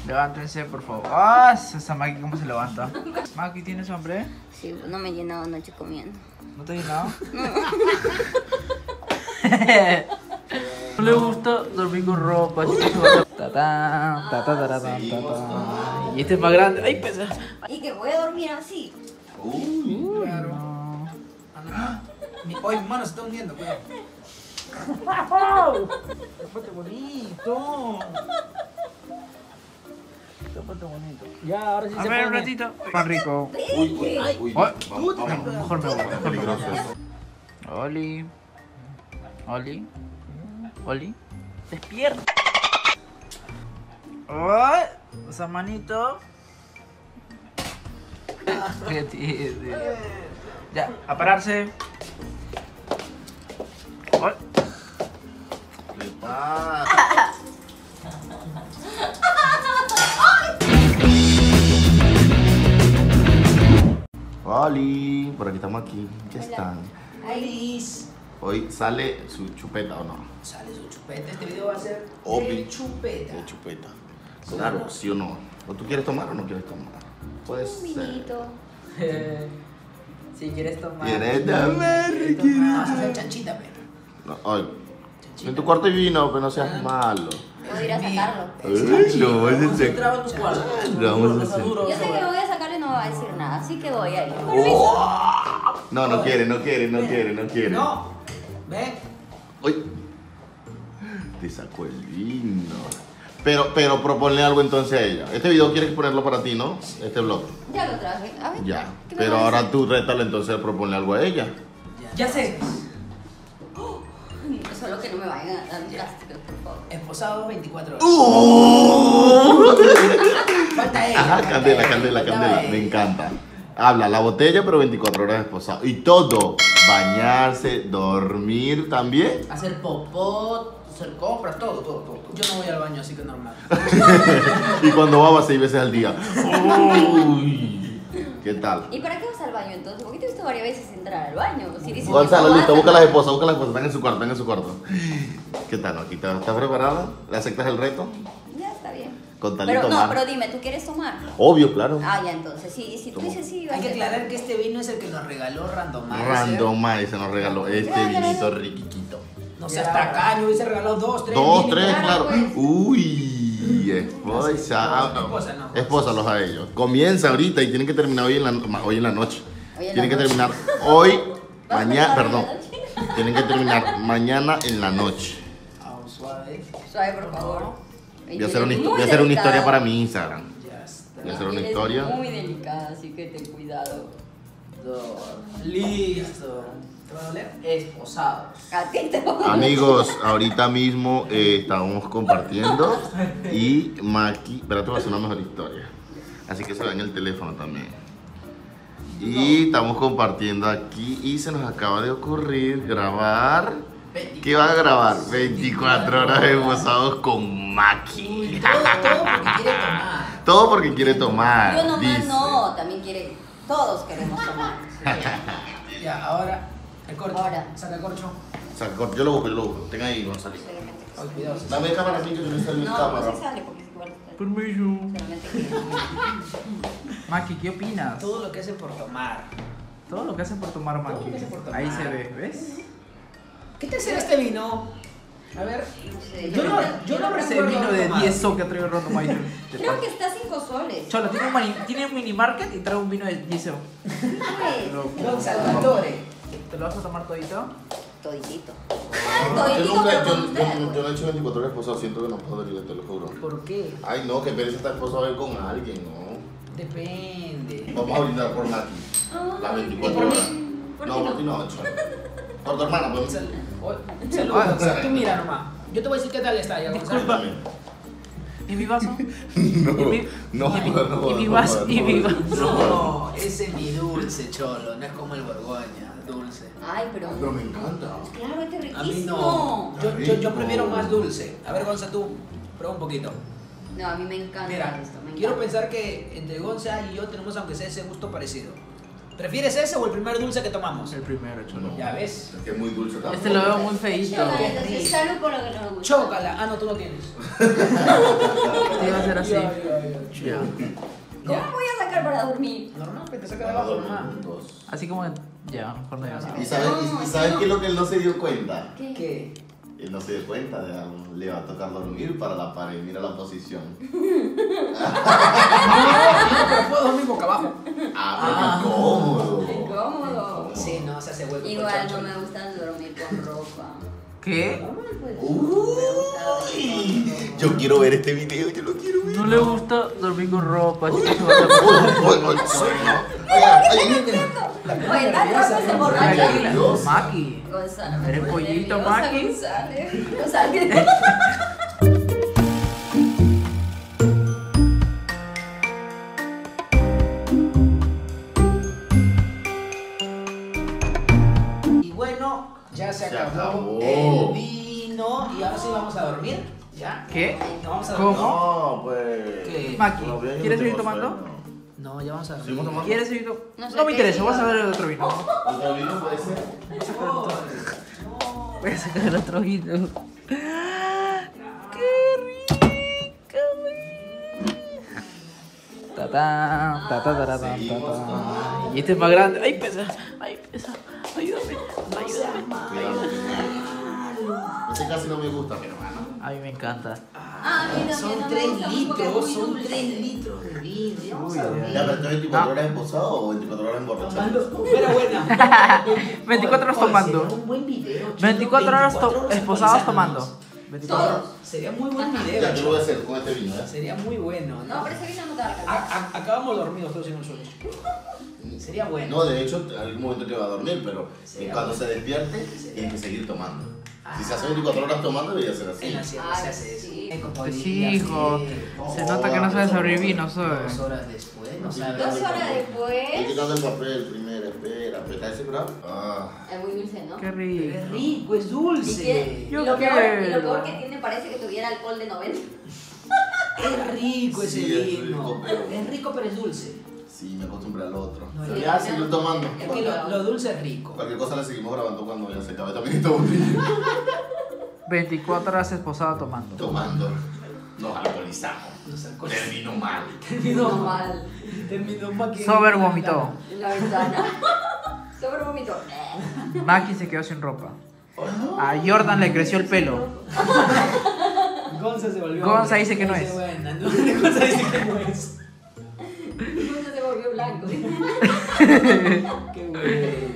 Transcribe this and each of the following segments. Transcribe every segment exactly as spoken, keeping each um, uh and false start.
Levántense, por favor. ¡Ah! Esa Maki, ¿cómo se levanta? Maki, ¿tienes hambre? Sí, no me he llenado anoche comiendo. ¿No te has llenado? No le gusta dormir con ropa. Ta-ta, ta-ta-ta-ta-ta. Y este es más grande. ¡Ay, pesa! Y que voy a dormir así. Uh, claro. no. Mi, oye, mi mano se está hundiendo, cuidado. Tápate bonito. Tápate bonito. Ya, ahora sí A se ver, un pone. ratito. Pan rico. Uy, uy. Uy, Ay, vamos, no, vamos. mejor me voy. Es peligroso eso. Oli. Oli. Oli. Despierta. Ay, esa manito. Qué tierno. Ya, a pararse. Ay. ¿Qué pasa? Oli, por aquí estamos aquí. ¿Qué están? Alice. Hoy sale su chupeta o no. Sale su chupeta. Este video va a ser Obvio. de chupeta. De chupeta. Claro, sí o no. ¿O tú quieres tomar o no quieres tomar? Puede Un ser. vinito. Si quieres tomar. ¿Quieres tomar? Vamos a hacer chanchita, pero. No, ay, en tu cuarto hay vino, pero no seas malo. Puedo ir a sacarlo. Ay, no, es en serio. Entraba en tu cuarto. Lo vamos a hacer. Yo sé que me voy a sacar y no va a decir nada, así que voy a ir. Permiso. No, no quiere, no quiere, no quiere, no quiere. No. Ven. Uy. Te sacó el vino. Pero, pero proponle algo entonces a ella. Este video quieres ponerlo para ti, ¿no? Este blog. Ya lo traje. A ver. Ya. ¿qué me Pero vas a ahora hacer? tú rétale entonces a proponle algo a ella. Ya sé. Solo que no me vayan a dar un plástico, por favor. Esposado veinticuatro horas. ¡Uh! Falta ella. Ajá, falta candela, ella, candela, faltaba candela. ella. Me encanta. Habla, la botella, pero veinticuatro horas esposado. Y todo. Bañarse, dormir también. Hacer popó, hacer compras, todo, todo, todo. Yo no voy al baño, así que normal. Y cuando va, va seis veces al día. Uy. ¿Qué tal? ¿Y para qué vas al baño entonces? Porque te he visto varias veces entrar al baño. Si dices que Gonzalo, no listo, vas, busca las esposas, busca las esposas, están en su cuarto, están en su cuarto. ¿Qué tal, Noquita? ¿Estás preparada? ¿Le aceptas el reto? Ya está bien. Con talito Pero no, mar. pero dime, ¿tú quieres tomar? Obvio, claro. Ah, ya entonces, sí, si tú Tomo. dices sí, va Hay a que ser. aclarar que este vino es el que nos regaló Randomizer. Randomizer nos regaló este vinito riquiquito. No sé, hasta acá yo hubiese regalado dos, tres. Dos, mínimo. tres, claro, claro. pues. Uy, esposa. Esposa, no. Espósalos a ellos. Comienza ahorita y tienen que terminar hoy en la, hoy en la noche. Hoy en Tienen la que noche. terminar hoy, ¿Vas a mañana, empezar perdón. hoy en la noche? Tienen que terminar mañana en la noche. Ah, suave. Suave, por favor. Voy a hacer una, Muy voy a hacer una delicado. historia para mi Instagram. Ya está. Voy a hacer una Eres historia. muy delicada, así que ten cuidado. Dos. Listo. ¿Te va a doler? Esposados. A ti te va a Amigos, ahorita mismo eh, estamos compartiendo y Maki, espérate, voy a hacer una mejor historia. Así que se ve en el teléfono también. Y estamos compartiendo aquí y se nos acaba de ocurrir grabar. ¿Qué va a grabar? veinticuatro horas esposados con Maki. Todo porque quiere tomar. Todo porque quiere tomar. Yo nomás dice. no, también quiere. Todos queremos tomar. Ya, ahora el corcho. Ahora. Saca el corcho. O sea, cor- yo lo busco, yo lo busco. Tenga ahí, Gonzalo. Ay, cuidado. se Dame cámara a mí que yo no estoy en No, cámara. no se sale porque es igual. Permiso. Solamente que. Maki, ¿qué opinas? Todo lo que hace por tomar. Todo lo que hace por tomar Maki. Todo lo que hace por tomar. Ahí se ve, ¿ves? ¿Qué te será este vino? A ver. No sé. Yo no, yo no Ese recuerdo vino de tomar. diez so que trae Randomizer. Creo que está a cinco soles. Chola, tiene un, mani- tiene un mini market y trae un vino de diez so. Pues, Don Salvatore. ¿Te lo vas a tomar todito? toditito. Yo Toditito, nunca, pero yo, con usted. yo, yo no he hecho veinticuatro horas esposados, siento que no podría, te lo juro. ¿Por qué? Ay, no, que pereza estar esposado ahí con alguien, ¿no? Depende. Vamos a brindar por Maki. Las veinticuatro ¿Y por mí? horas. ¿Por No, qué por no? ti no, ocho. Por tu hermana, pues. Sal- oh, Saludos. Gonzalo. Tú mira nomás. Yo te voy a decir qué tal está ya, Gonzalo. Disculpa. ¿Y mi vaso? No, ¿Y mi, no, y mi, no, y mi no, vaso? no, ¿Y mi no. vaso? No, ese es mi dulce, cholo. No es como el Borgoña, dulce. Ay, pero. Pero me encanta. Claro, este es A mí riquísimo. no. Yo, yo, yo Rico. prefiero más dulce. A ver, Gonza, tú, prueba un poquito. No, a mí me encanta Mira, esto. Me quiero encanta. pensar que entre Gonza y yo tenemos, aunque sea ese gusto parecido. ¿Prefieres ese o el primer dulce que tomamos? El primero, chulo. Ya ves. Es que es muy dulce también. Este lo veo muy feíto. Chócala, entonces salud por lo que no me gusta. Chócala. Ah, no, tú no tienes. Este iba a ser así. Ya, ya, ya. Ya. ¿Cómo me voy a sacar para dormir? Normal, que te saca de abajo, mamá. Dos. Así como en... Ya, mejor no digo nada. ¿Y sabes, y, y sabes qué es lo que él no se dio cuenta? ¿Qué? ¿Qué? Él no se dio cuenta, de algo. Le va a tocar dormir para la pared, mira la posición. Pero puedo dormir boca abajo. Ah, pero qué cómodo. Incómodo. Sí, no, se hace hueco. Igual no me gusta dormir con ropa. ¿Qué? Normal, pues. Uy, yo quiero ver este video, yo lo quiero ver. No le gusta dormir con ropa, así que se va a Uy, uy, uy, ay, Oye, tan rápido se emborracha. Tranquila. Dios. Maki. Gonzalo, me ¿Eres pone pollito, nerviosa, Maki? Gonzalo. Gonzalo. Y bueno, ya se Se acabó, acabó. el vino. Y ahora sí vamos a dormir. ¿Ya? ¿Qué? No vamos a dormir. ¿Cómo? No, pues. ¿Qué? Maki, Todavía yo no ¿quieres seguir tengo tomando? sueño. No, ya vamos a dormir. ¿Seguimos tomando? ¿Quieres seguir tomando? No No, sé me qué interesa, diga. voy a saber el otro vino. ¿Otro vino puede ser? Voy a sacar el otro vino. ¡Qué rico, güey! Tatán, tatán, tatán, tatán. Y este es más grande. ¡Ay, pesa! ¡Ay, pesa! Ayúdame, ayúdame. Cuidado. Este casi no me gusta, mi hermano. A mí me encanta. Ah, mira, Son mira, no me tres gusta mucho porque es litros, muy son dulce. tres litros de vino. Ya vamos a dormir. Ya, pero ¿esto es veinticuatro No. horas esposado o veinticuatro horas emborrachado? Tomando, pero buena. veinticuatro horas Oye, tomando. sería un buen video, chico. veinticuatro horas to- veinticuatro esposados alcoholizados. tomando. veinticuatro horas. Todos. Sería muy buen video. Ya, yo lo voy a hacer con este vino, ¿eh? Sería muy bueno, ¿no? No, pero ese vino no te va a A- alcanzar. a- acabamos dormidos todos en el suelo. Sería bueno. No, de hecho, en algún momento te va a dormir, pero Sí, cuando se despierte, tienes que seguir tomando. Si se hace veinticuatro horas tomando, debería ser así. En la sierra Ay, se hace eso. sí. En Pues Copodilla, sí, hijo. sí. Se nota que no sabes abrir vino, ¿sabes? Dos horas después, no sabes. Dos horas Estoy después. quitando el papel primero, espera, espera, ¿estás seguro? Ah. Es muy dulce, ¿no? Qué Pero rico. es rico, es Y, dulce. que- y Yo lo peor, y lo quiero. peor que tiene parece que tuviera alcohol de noventa. Es rico ese Sí, es vino. rico, pero- Es rico, pero es dulce. Sí, me acostumbré al otro. No, Pero ya- ya, seguir tomando. Es que lo, lo dulce es rico. Cualquier cosa le seguimos grabando cuando ya se acabe también esta botella. veinticuatro horas esposada tomando. Tomando. Nos alcoholizamos. Nos alcoholizamos. Terminó mal. Terminó No, mal. mal. Terminó mal. que- Sober vomitó. En la ventana. Sobre vómito. Maki se quedó sin ropa. A Jordan le creció el pelo. Gonza se volvió. Gonza dice que no Dice, es. Buena, ¿no? Gonza dice que no es. Entonces se volvió blanco. Qué bueno.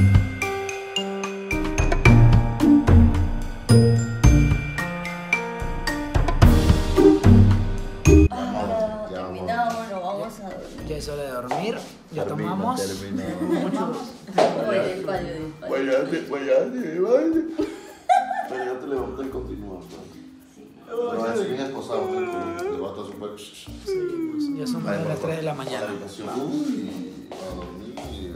Vamos, ya vamos. Terminamos, nos vamos a dormir. Ya es hora de dormir. Ya tomamos. Termina. Oye, despacio, despacio. Guayate, guayate, guayate. Pero ya te levantas y continúas. No, es bien esposado. Te levantas súper. Sí, ya son más de las tres de la A la mañana. habitación. Uy, a dormir.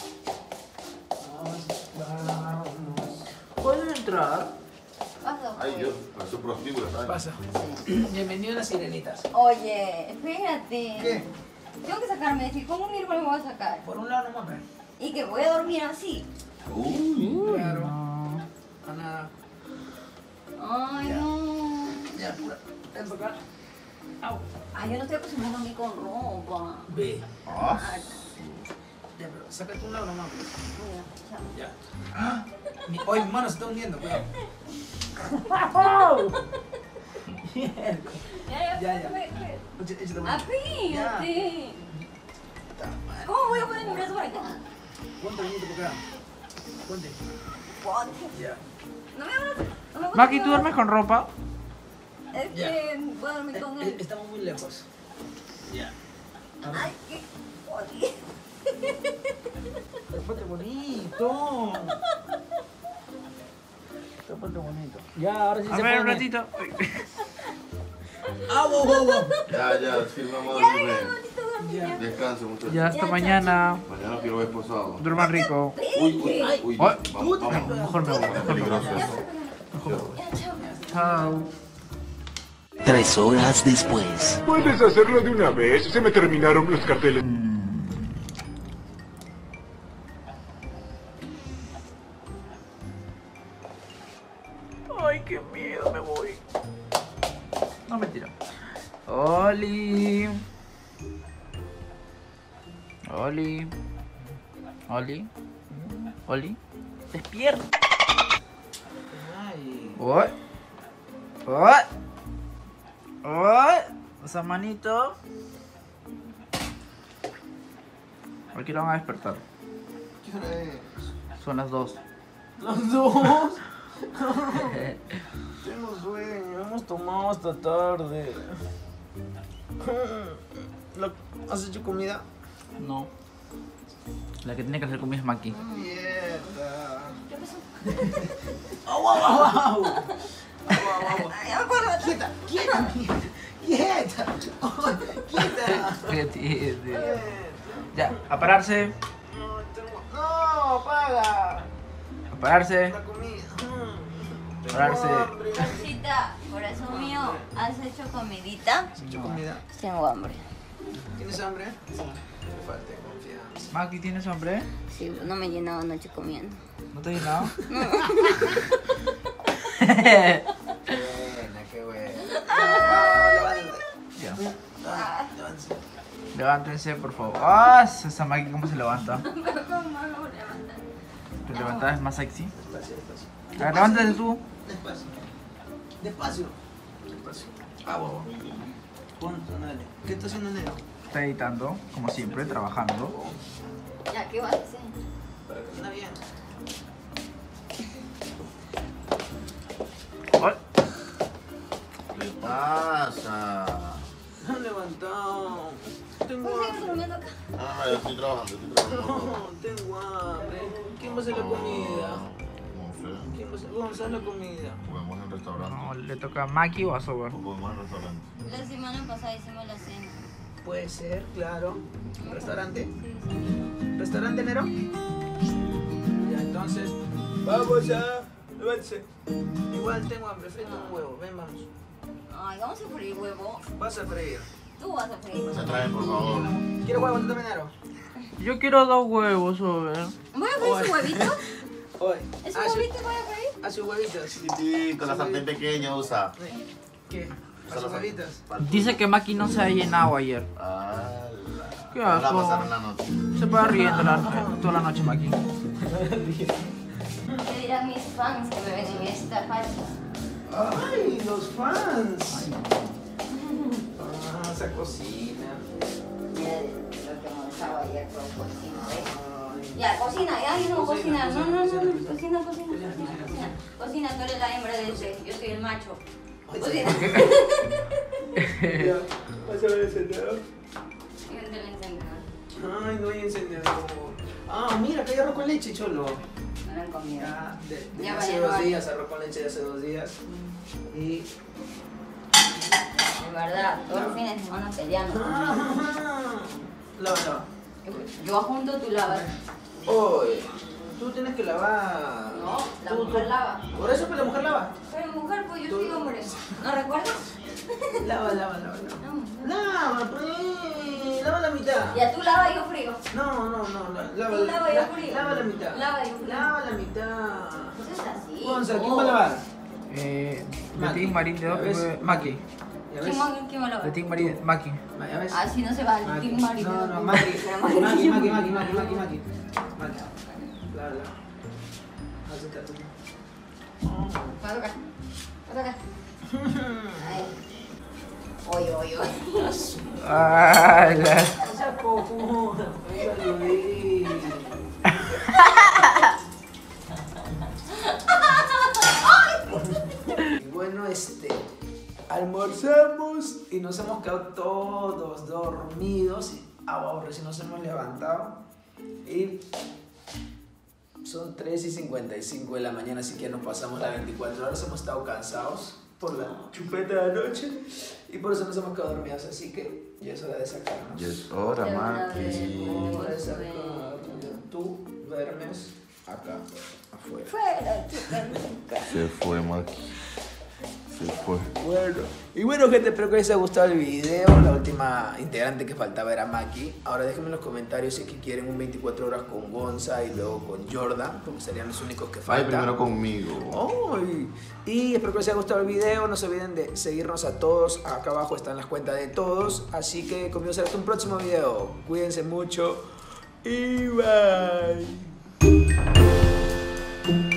¿Pueden entrar? Pasa, Ay, pues. Dios, parece un prostíbulo, ¿sabes? Pasa. Bienvenido a las sirenitas. Oye, espérate. ¿Qué? Tengo que sacarme de aquí. ¿Cómo miércoles me voy a sacar? Por un lado nomás, ve. Y que voy a dormir así. Uy. Claro. No. A nada. Ay, no. Ya, pura. Ven para acá. Au. Ay, yo no estoy acostumbrada a dormir con ropa. Ve. Ah, Ay, Ya, pero sácate un lado nomás. Pues. mira, chao. Ya. Ah, mi, oye, mi mano se está hundiendo, cuidado. Ya, ya, Ya, ya. ve, ve. Échate- échate una. Apíate. ¿Cómo voy a poner mi brazo por acá? Ponte bonito por acá. Ponte. Ponte. Ya. No me abras. No me gusta Maki, que ¿tú me duermes abras. con ropa? Es que voy a dormir con Eh, eh, él. Estamos muy lejos. Ya. Ay, qué jodido. Ponte bonito. Ponte bonito. Ya, ahora sí A se ver, un pone. ratito. Ah, wow, wow, wow. ya, ya, firmamos Ya, a qué dormir. bonito dormir. Ya. Ya. Descanse, muchachos. Ya hasta Ya, mañana. Mañana quiero ver esposado. Duerman rico. Uy, uy, Ay. uy. Ay. Vamos, vamos. Mejor me voy. Es Mejor me peligroso voy. eso. Ya, chao. Chao. Tres horas después. Puedes hacerlo de una vez, se me terminaron los carteles. Oli. Oli. Oli. Oli. Despierta. Ay. Uy. Uy. Uy. Esa manito. Aquí lo van a despertar. ¿Qué hora es? Son las dos. Los dos. Tengo sueño, hemos tomado hasta tarde. ¿La- ¿Has hecho comida? No. La que tiene que hacer comida es Maki. Mierda. ¿Qué pasó? ¡Au, au, au, au! ¡Au, au, au! Ay, ya me acuerdo. ¡Quieta, quieta, mierda! ¡Quieta! ¡Ay, quieta! ¿Qué tiene? ¡Quieta! Ya, a pararse. No, tengo... ¡No! ¡Paga! A pararse. La comida. Tengo Pararse. hambre. Cosita, corazón mío, ¿has hecho comidita? ¿Has hecho comida? Tengo hambre. ¿Tienes hambre? Sí. Me falta de confianza. Maki, ¿tienes hambre? Sí, no me he llenado anoche comiendo. ¿No te has llenado? Buena, qué buena. Ah, levántate. Ya. Ah, levántate. Levántense, por favor. ¡Ah! Esa Maki, ¿cómo se levanta? Perdón, no me voy a levantar. ¿Tu levantada es más sexy? Despacio, despacio. A ver, levántate tú. Despacio. Despacio. Despacio. Ah, bobo. Punto, dale. ¿Qué está haciendo Nero? Está editando, como siempre, trabajando. Ya, ¿qué vas a hacer? Para que suena bien. ¡Ay! ¿Qué pasa? Me han levantado. Tengo ¿Puedes seguir hambre. durmiendo acá? Ah, yo estoy trabajando, estoy trabajando. No, tengo hambre. ¿Quién va a hacer la comida? No sé. ¿Quién va a hacer, vamos a hacer la comida? Podemos en restaurante. No, le toca a Maki o a Sober. O podemos en restaurante. La semana pasada hicimos la cena. Puede ser, claro. ¿Restaurante? Sí, sí. ¿Restaurante, Nero? Ya, entonces, vamos a... Levántese. Igual tengo hambre, frito un huevo. Ven, vamos. Ay, vamos a freír huevo. Vas a freír. Tú vas a freír. Se traen, por favor. ¿Quieres huevo tú también, Nero? Yo quiero dos huevos, Sober. ¿Voy a freír su huevito? Hoy. ¿Es un huevito que voy a freír? Hace huevitos. Sí, con la sartén pequeña usa. ¿Qué? Usa ¿Hace la huevitos? sartén. Dice que Maki no se ha llenado ayer. ¡Hala! ¿Qué La asco? pasaron la noche. Se va riendo la, toda la noche, Maki. ¿Qué dirán mis fans que me ven en esta facha? ¡Ay, los fans! Ah, esa cocina. Mira lo que montaba ayer con cocina, ¿ves? Ay. Ya, cocina, ya, yo no voy a Cocina, cocinar. No, no, no, cocina, no. cocina. Cocina, cocina, cocina, cocina. Cocina, tú eres la hembra de ese, yo soy el macho. Cocina. Ya, vas a ver el encendedor. Yo te lo encendedor. Ay, no hay encendedor. Ah, mira, que hay arroz con leche, cholo. No lo han comido. Ya, de, de Ya hace vaya, dos no hay. días, arroz con leche de hace dos días. Y. De verdad, todos los fines de semana peleando. Lava, lava. Yo junto, tú lavas. Oye, tú tienes que lavar. No, la Tú- mujer tú- lava. Por eso, pues la mujer lava. Pero mujer, pues yo soy hombre. ¿No recuerdas? Lava, lava, lava, lava. No. Lava, pues. Lava la mitad. Ya tú lava y yo frío. No, no, no, la- lava, Tú lava y yo la- frío. lava la mitad. Lava y yo frío. Lava la mitad. Pues es así. Gonza, ¿quién va a lavar? Eh, de Maki. Team Marín de Ya dos, ves. Maki. ¿Ya ¿Quién ves? va, quién va a lavar? De Team Marín, Maki. ¿Ya ves? Así no se va, el Maki. Team Mario. No, no, Maki. Maki, Maki, Maki, Maki, Maki, Maki, Maki. Maki. Lava, lava. Acércate. Pasa acá. Pasa acá. Ahí. Oye, oye, oye. Ah, la- Esa cojuda. Venga, Luis. Y bueno, este, almorzamos y nos hemos quedado todos dormidos. Y, ah, wow, recién nos hemos levantado. Y son tres y cincuenta y cinco de la mañana, así que nos pasamos las veinticuatro horas. Hemos estado cansados por la chupeta de la noche y por eso nos hemos quedado dormidos. Así que ya es hora de sacarnos. Ya es hora, De verdad, Maki. de- Hora de sacarnos. Tú duermes acá, afuera. Fuera, chica, chica. Se fue, Maki. Se fue. Bueno, y bueno gente, espero que les haya gustado el video. La última integrante que faltaba era Maki. Ahora déjenme en los comentarios si es que quieren un veinticuatro horas con Gonza y luego con Jordan, porque serían los únicos que Ay, faltan. primero conmigo. Ay. Y espero que les haya gustado el video. No se olviden de seguirnos a todos. Acá abajo están las cuentas de todos. Así que conmigo será hasta un próximo video. Cuídense mucho y bye.